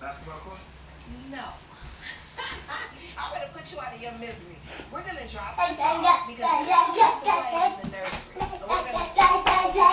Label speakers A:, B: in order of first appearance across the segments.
A: basketball court?
B: No. I'm going to put you out of your misery. We're going to drop this off because this is to play in the nursery. But we're going to start.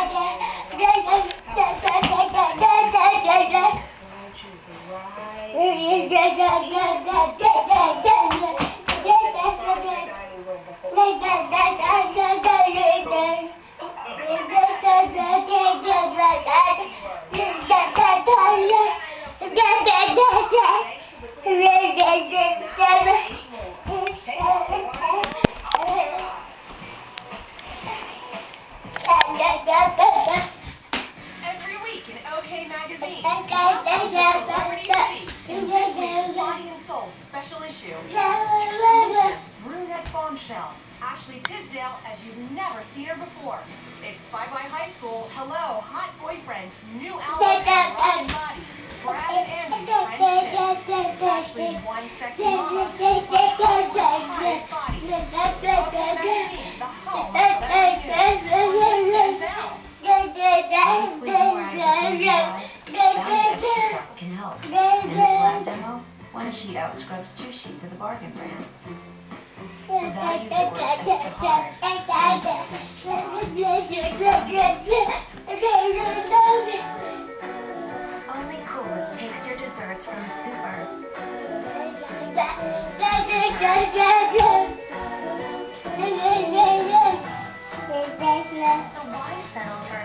B: Every week in OK Magazine, Celebrity City, in this week's Body and Soul special issue, brunette bombshell, Ashley Tisdale as you've never seen her before. It's Bye Bye High School, Hello, Hot Boyfriend, New Album, and Rockin' Bodies, Brad and Andy's French Kiss, Ashley's One Sexy Mama, plus Hollywood's hottest bodies. OK Magazine, the home of celebrity news. Now.
C: Squeeze more out of the things you buy. Value extra stuff can help. In this lab demo, one sheet outscrubs 2 sheets of the bargain brand. For value that works extra hard and feels extra soft. Value extra soft. Only cool with taste your desserts from Super. So why settle for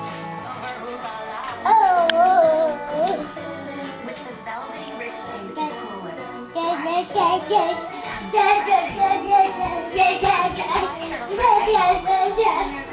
C: with the velvety, rich taste of Cool Whip. Fresh,